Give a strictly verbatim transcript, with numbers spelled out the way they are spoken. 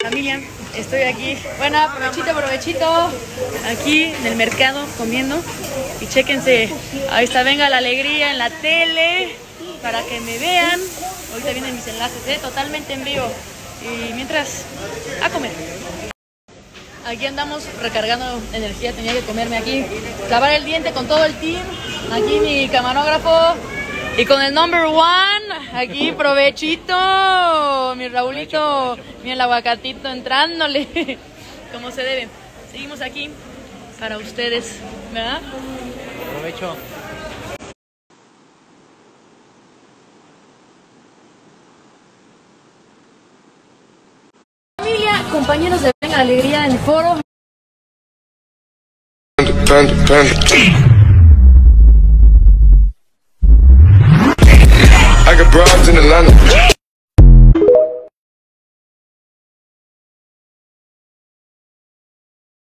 Familia, estoy aquí, bueno, provechito, provechito, aquí en el mercado comiendo y chéquense, ahí está, venga la alegría en la tele para que me vean. Ahorita vienen mis enlaces, ¿eh? Totalmente en vivo y mientras, a comer. Aquí andamos recargando energía, tenía que comerme aquí, lavar el diente con todo el team, aquí mi camarógrafo y con el number one, aquí provechito, mi Raulito, mira el aguacatito entrándole, como se debe. Seguimos aquí para ustedes, ¿verdad? Provecho. Familia, compañeros de Venga la Alegría en el foro. Panda, panda. I got broads in Atlanta.